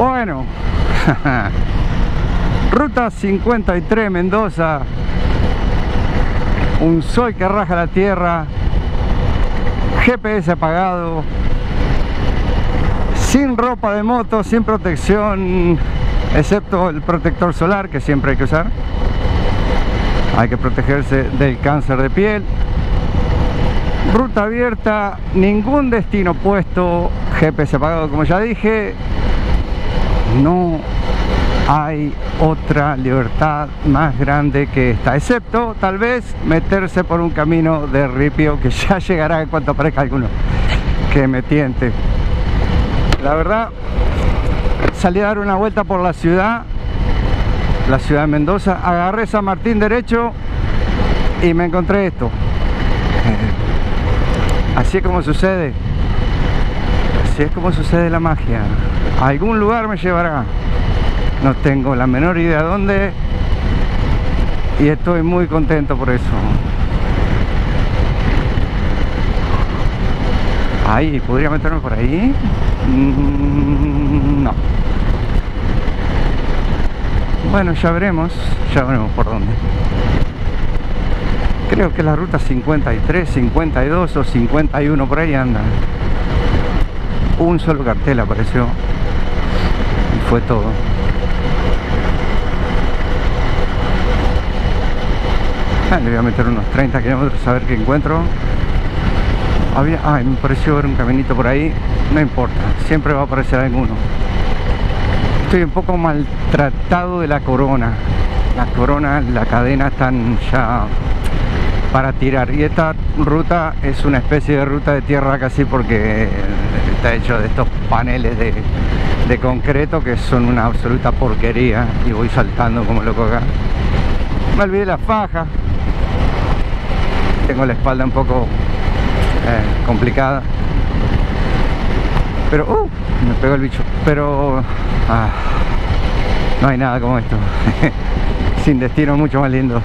Bueno, ruta 53 Mendoza, un sol que raja la tierra, GPS apagado, sin ropa de moto, sin protección, excepto el protector solar que siempre hay que usar. Hay que protegerse del cáncer de piel. Ruta abierta, ningún destino puesto, GPS apagado como ya dije. No hay otra libertad más grande que esta, excepto tal vez meterse por un camino de ripio que ya llegará en cuanto aparezca alguno que me tiente. La verdad, salí a dar una vuelta por la ciudad de Mendoza, agarré San Martín derecho y me encontré esto. Así es como sucede. Así es como sucede la magia. A algún lugar me llevará. No tengo la menor idea dónde. Y estoy muy contento por eso. Ahí, ¿podría meterme por ahí? No. Bueno, ya veremos por dónde. Creo que la ruta 53, 52 o 51 por ahí anda. Un solo cartel apareció y fue todo. Le voy a meter unos 30 kilómetros a ver qué encuentro. Me pareció ver un caminito por ahí. No importa, siempre va a aparecer alguno. Estoy un poco maltratado de la corona. La corona, la cadena están ya para tirar. Y esta ruta es una especie de ruta de tierra casi, porque está hecho de estos paneles de concreto que son una absoluta porquería. Y voy saltando como loco acá. Me olvidé la faja. Tengo la espalda un poco complicada. Pero me pegó el bicho. Pero no hay nada como esto. Sin destino mucho más lindo.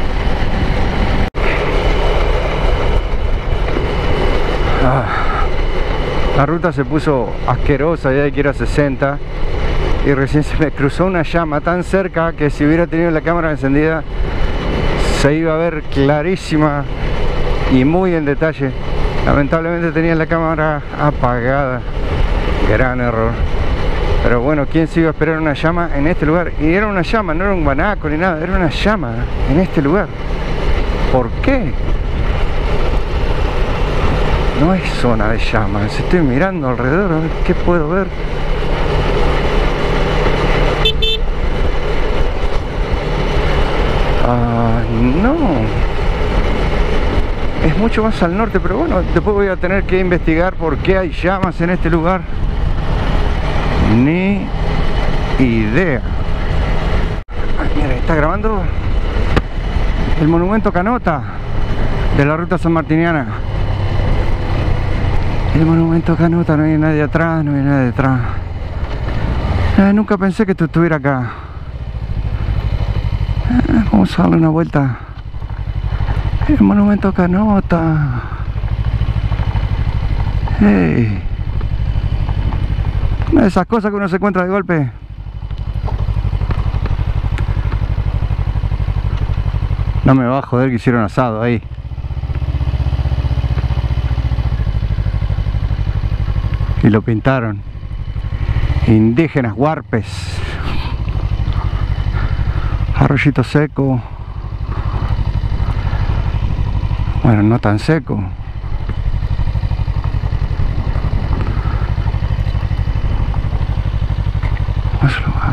La ruta se puso asquerosa, ya hay que ir a 60. Y recién se me cruzó una llama tan cerca que si hubiera tenido la cámara encendida se iba a ver clarísima y muy en detalle. Lamentablemente tenía la cámara apagada. Gran error. Pero bueno, ¿quién se iba a esperar una llama en este lugar? Y era una llama, no era un guanaco ni nada, era una llama en este lugar. ¿Por qué? No es zona de llamas. Estoy mirando alrededor a ver qué puedo ver. No. Es mucho más al norte, pero bueno, después voy a tener que investigar por qué hay llamas en este lugar. Ni idea. Mira, está grabando el monumento Canota de la ruta sanmartiniana. El monumento Canota, no hay nadie atrás, no hay nadie detrás. Nunca pensé que esto estuviera acá. Vamos a darle una vuelta. El monumento Canota. Hey. Una de esas cosas que uno se encuentra de golpe. No me va a joder que hicieron asado ahí. Y lo pintaron. Indígenas huarpes. Arroyito seco. Bueno, no tan seco. Hermoso lugar.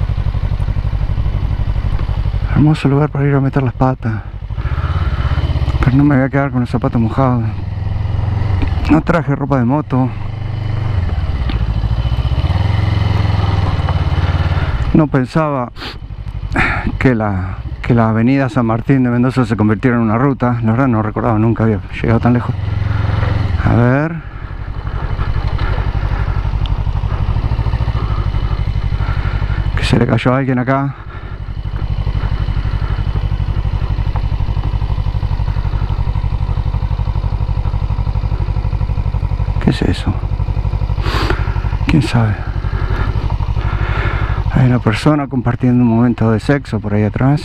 Hermoso lugar para ir a meter las patas. Pero no me voy a quedar con los zapatos mojados. No traje ropa de moto. No pensaba que la avenida San Martín de Mendoza se convirtiera en una ruta. La verdad no recordaba, nunca había llegado tan lejos. A ver. Que se le cayó a alguien acá. ¿Qué es eso? ¿Quién sabe? Hay una persona compartiendo un momento de sexo por ahí atrás.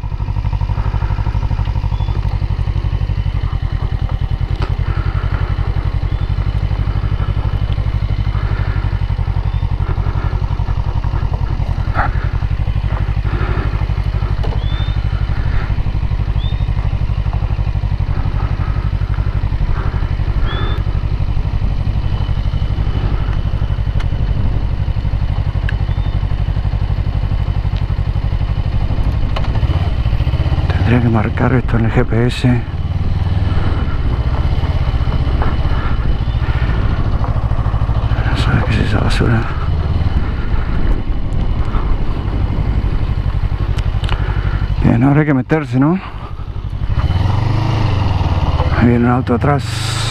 Tendría que marcar esto en el GPS. No sabes qué es esa basura. Bien, ahora hay que meterse, ¿no? Ahí viene un auto atrás.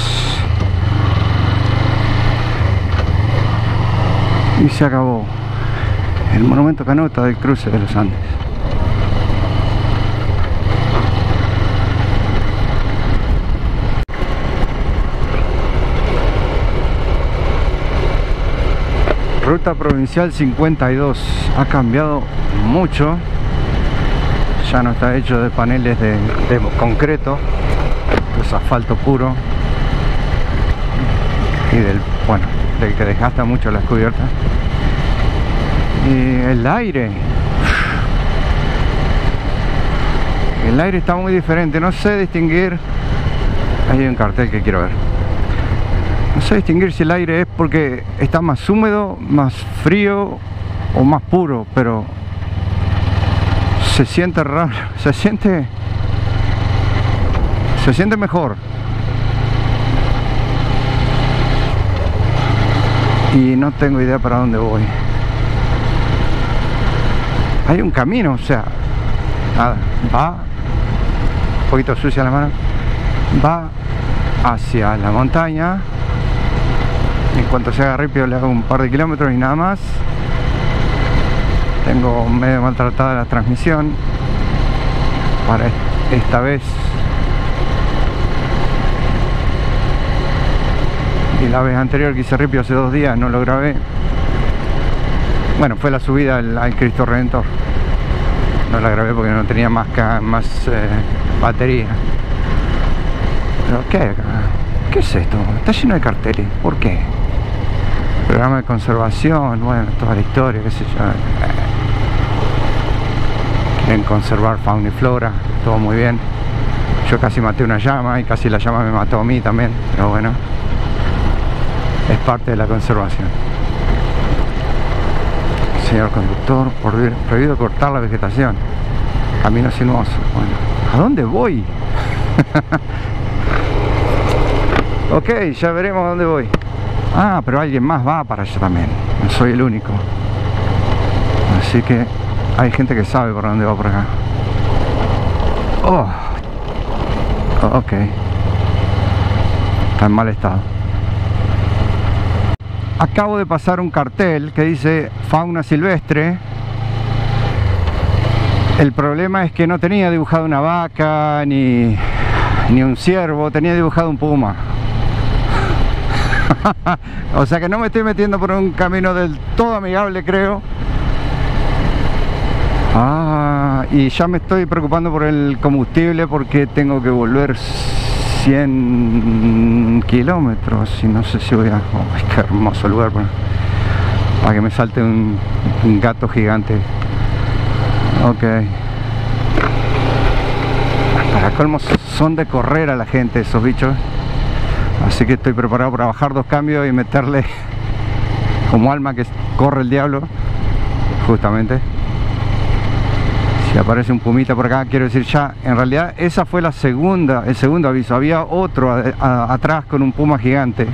Y se acabó el monumento Canota del cruce de los Andes. Ruta provincial 52 ha cambiado mucho, ya no está hecho de paneles de concreto, es asfalto puro y del que desgasta mucho las cubiertas. Y el aire está muy diferente, no sé distinguir. Ahí hay un cartel que quiero ver. No sé distinguir si el aire es porque está más húmedo, más frío o más puro, pero se siente raro, se siente mejor. Y no tengo idea para dónde voy. Hay un camino, o sea, nada, va, un poquito sucia la mano, va hacia la montaña. En cuanto se haga rápido le hago un par de kilómetros y nada más. Tengo medio maltratada la transmisión para esta vez. Y la vez anterior que hice ripio hace 2 días no lo grabé. Bueno, fue la subida al Cristo Redentor. No la grabé porque no tenía más batería. ¿Pero qué hay acá? ¿Qué es esto? Está lleno de carteles. ¿Por qué? Programa de conservación, bueno, toda la historia, qué sé yo. Quieren conservar fauna y flora, todo muy bien. Yo casi maté una llama y casi la llama me mató a mí también, pero bueno, es parte de la conservación. Señor conductor, prohibido cortar la vegetación. Camino sinuoso. Bueno, ¿a dónde voy? Ok, ya veremos a dónde voy. Ah, pero alguien más va para allá también. No soy el único. Así que hay gente que sabe por dónde va por acá. Oh. Ok. Está en mal estado. Acabo de pasar un cartel que dice fauna silvestre. El problema es que no tenía dibujado una vaca ni un ciervo, tenía dibujado un puma. O sea que no me estoy metiendo por un camino del todo amigable, creo. Y ya me estoy preocupando por el combustible porque tengo que volver 100 kilómetros y no sé si voy a... Oh, qué hermoso lugar para que me salte un gato gigante. Ok. Para colmo son de correr a la gente esos bichos. Así que estoy preparado para bajar 2 cambios y meterle como alma que corre el diablo. Justamente. Si aparece un pumita por acá, quiero decir ya, en realidad esa fue el segundo aviso. Había otro atrás con un puma gigante.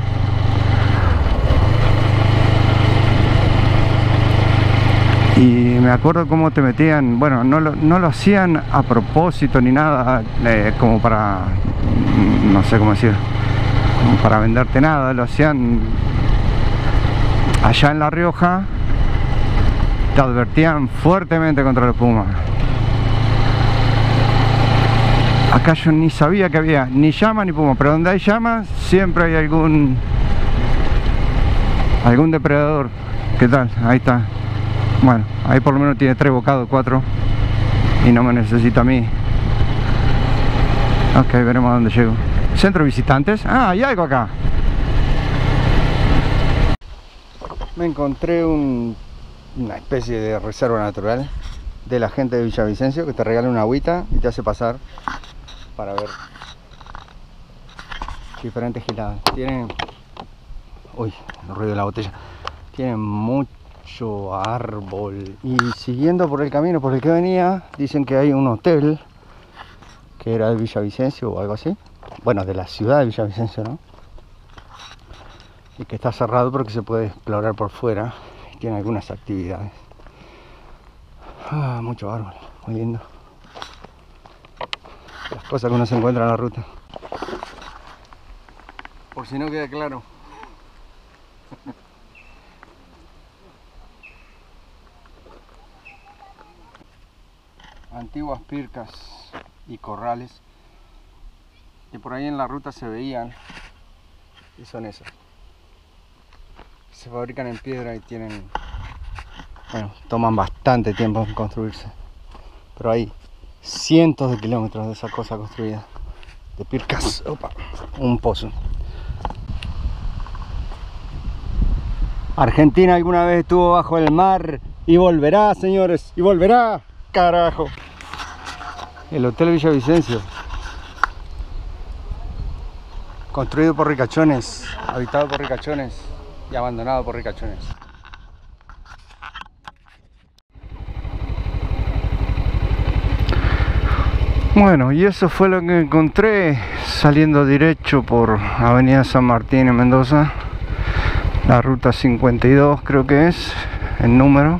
Y me acuerdo cómo te metían, bueno, no lo hacían a propósito ni nada, como para, no sé cómo decir, como para venderte nada, lo hacían allá en La Rioja, te advertían fuertemente contra los pumas. Acá yo ni sabía que había ni llama ni puma, pero donde hay llamas siempre hay algún depredador. ¿Qué tal? Ahí está. Bueno, ahí por lo menos tiene 3 bocados, 4, y no me necesita a mí. Ok, veremos a dónde llego. Centro de visitantes. Ah, hay algo acá. Me encontré una especie de reserva natural de la gente de Villavicencio, que te regala una agüita y te hace pasar para ver diferentes giladas. Tienen... Uy, el ruido de la botella. Tienen mucho árbol. Y siguiendo por el camino por el que venía, dicen que hay un hotel que era de Villavicencio o algo así. Bueno, de la ciudad de Villavicencio, ¿no? Y que está cerrado porque se puede explorar por fuera. Tiene algunas actividades. Ah, mucho árbol, muy lindo. Las cosas que uno se encuentra en la ruta. Por si no queda claro. Antiguas pircas y corrales que por ahí en la ruta se veían, y son esas. Se fabrican en piedra y tienen, bueno, toman bastante tiempo en construirse, pero hay cientos de kilómetros de esa cosa construida, de pircas. Opa, un pozo. Argentina alguna vez estuvo bajo el mar y volverá, señores, y volverá, carajo. El Hotel Villavicencio, construido por ricachones, habitado por ricachones y abandonado por ricachones. Bueno, y eso fue lo que encontré saliendo derecho por Avenida San Martín en Mendoza, la ruta 52 creo que es el número.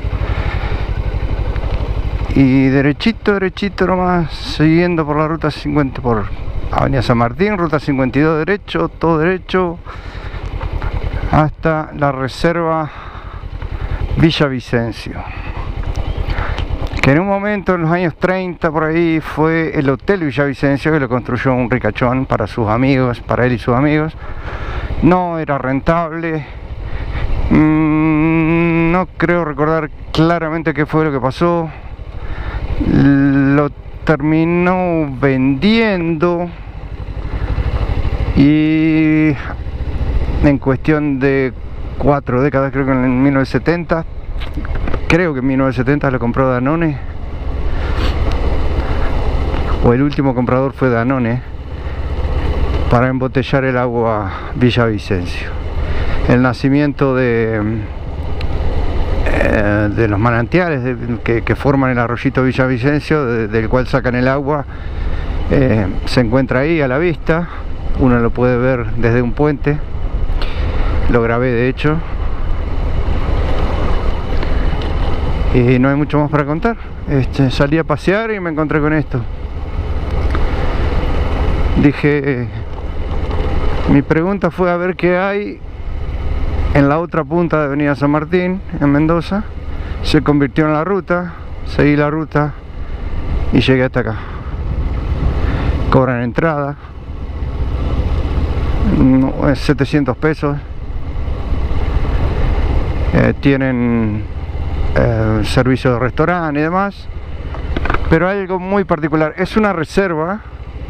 Y derechito nomás, siguiendo por la ruta 50, por Avenida San Martín, ruta 52 derecho, todo derecho, hasta la reserva Villavicencio. Que en un momento, en los años 30 por ahí, fue el Hotel Villavicencio, que lo construyó un ricachón para sus amigos, para él y sus amigos. No era rentable. No creo recordar claramente qué fue lo que pasó. Lo terminó vendiendo y en cuestión de 4 décadas, creo que en 1970, lo compró Danone, o el último comprador fue Danone, para embotellar el agua Villavicencio. El nacimiento de los manantiales que forman el arroyito Villavicencio, del cual sacan el agua, se encuentra ahí a la vista. Uno lo puede ver desde un puente, lo grabé de hecho, y no hay mucho más para contar. Salí a pasear y me encontré con esto. Dije, mi pregunta fue a ver qué hay en la otra punta de Avenida San Martín, en Mendoza. Se convirtió en la ruta, seguí la ruta y llegué hasta acá. Cobran entrada, no, es 700 pesos. Tienen servicio de restaurante y demás, pero hay algo muy particular. Es una reserva,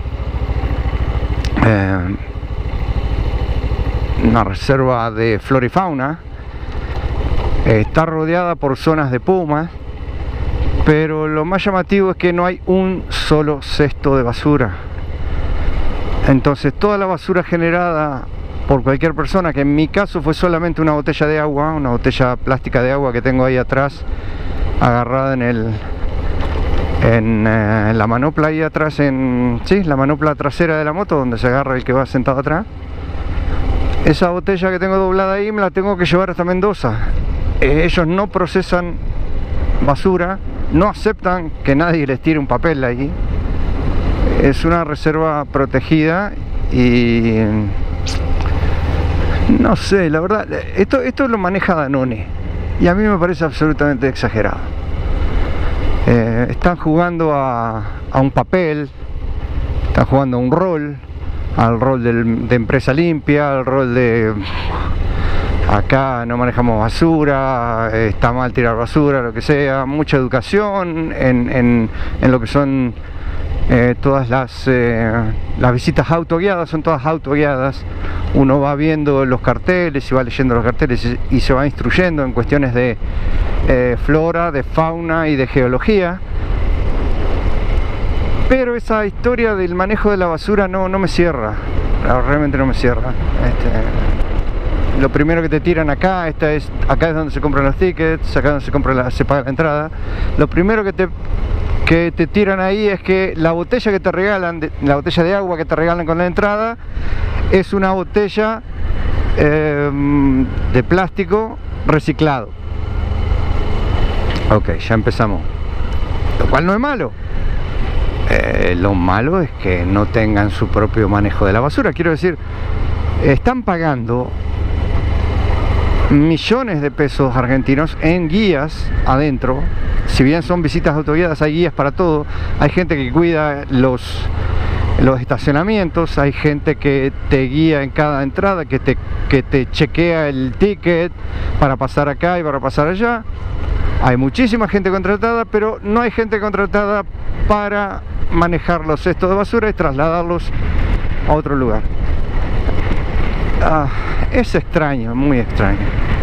de flora y fauna. Está rodeada por zonas de pumas, pero lo más llamativo es que no hay un solo cesto de basura. Entonces toda la basura generada por cualquier persona, que en mi caso fue solamente una botella de agua, una botella plástica de agua que tengo ahí atrás, agarrada en la manopla ahí atrás, sí, la manopla trasera de la moto, donde se agarra el que va sentado atrás. Esa botella que tengo doblada ahí me la tengo que llevar hasta Mendoza. Ellos no procesan basura, no aceptan que nadie les tire un papel ahí. Es una reserva protegida y no sé, la verdad, esto lo maneja Danone y a mí me parece absolutamente exagerado. Están jugando a un papel, están jugando a un rol, al rol de empresa limpia, al rol de Acá no manejamos basura, está mal tirar basura, lo que sea. Mucha educación en lo que son todas las visitas autoguiadas, son todas autoguiadas. Uno va viendo los carteles y va leyendo los carteles y se va instruyendo en cuestiones de flora, de fauna y de geología. Pero esa historia del manejo de la basura no me cierra, realmente no me cierra. Lo primero que te tiran acá, acá es donde se compran los tickets, acá es donde se paga la entrada. Lo primero que te tiran ahí es que la botella que te regalan, la botella de agua que te regalan con la entrada, es una botella de plástico reciclado. Ok, ya empezamos. Lo cual no es malo. Lo malo es que no tengan su propio manejo de la basura. Quiero decir, están pagando millones de pesos argentinos en guías adentro. Si bien son visitas autoguiadas, hay guías para todo. Hay gente que cuida los estacionamientos, hay gente que te guía en cada entrada, que te chequea el ticket para pasar acá y para pasar allá. Hay muchísima gente contratada, pero no hay gente contratada para manejar los cestos de basura y trasladarlos a otro lugar. Es extraño, muy extraño.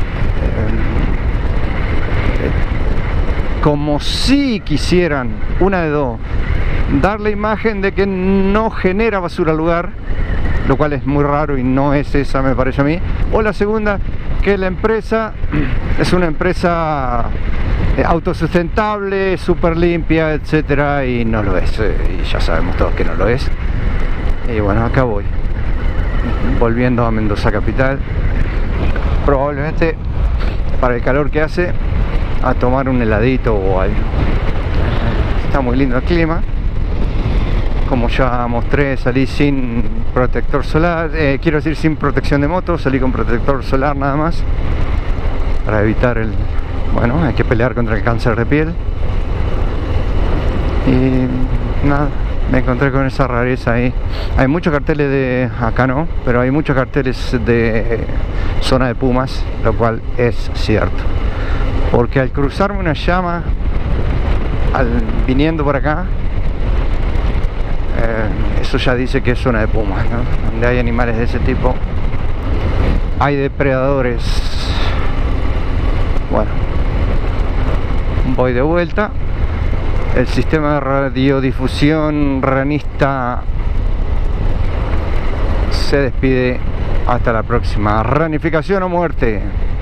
Como si quisieran, una de dos, dar la imagen de que no genera basura al lugar, lo cual es muy raro y no es esa, me parece a mí. O la segunda, que la empresa es una empresa autosustentable, súper limpia, etcétera, y no lo es, y ya sabemos todos que no lo es. Y bueno, acá voy, volviendo a Mendoza capital, probablemente para el calor que hace, a tomar un heladito o algo. Está muy lindo el clima. Como ya mostré, salí sin protector solar, quiero decir sin protección de moto, salí con protector solar nada más, para evitar bueno, hay que pelear contra el cáncer de piel. Y nada, me encontré con esa rareza ahí. Hay muchos carteles de, acá no, pero hay muchos carteles de zona de pumas, lo cual es cierto. Porque al cruzarme una llama, viniendo por acá, eso ya dice que es zona de pumas, ¿no? Donde hay animales de ese tipo, hay depredadores. Bueno, voy de vuelta. El sistema de radiodifusión ranista se despide. Hasta la próxima. Ranificación o muerte.